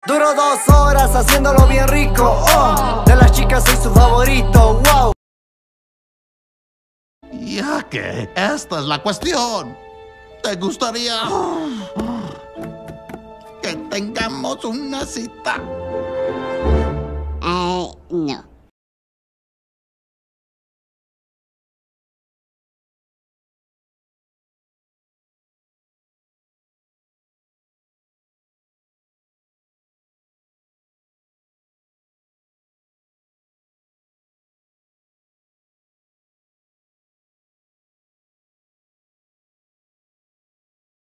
Duro 2 horas haciéndolo bien rico, oh. De las chicas soy su favorito, wow. Ya que esta es la cuestión. ¿Te gustaría que tengamos una cita? No.